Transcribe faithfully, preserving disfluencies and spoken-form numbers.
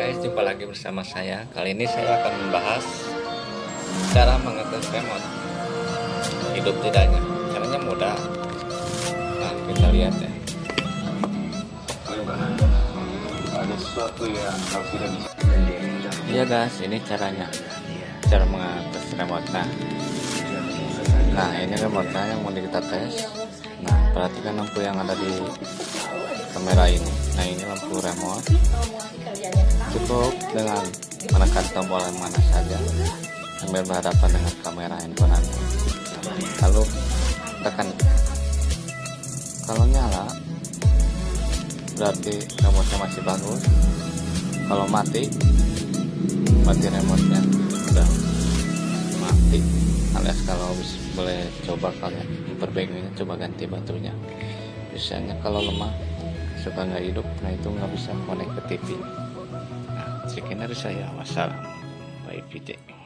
guys, jumpa lagi bersama saya. Kali ini saya akan membahas cara mengetes remote. Hidup tidaknya, caranya mudah. Nah, kita lihat ya. Ada sesuatu yang harus kita bisa. Iya guys, ini caranya. Cara mengetes remote. Nah, nah ini remote yang mau kita tes. Nah, perhatikan lampu yang ada di kamera ini. Nah, ini lampu remote. Cukup dengan menekan tombol yang mana saja sambil berhadapan dengan kamera handphone Anda. Lalu tekan. Kalau nyala berarti remote-nya masih bagus. Kalau mati, mati remote-nya udah mati. Alias kalau boleh coba kalian perbaikinya, coba ganti baterainya. Biasanya kalau lemah suka nggak hidup, nah itu nggak bisa connect ke T V. Nah, sekian dari saya. Wassalam. Bye, P T.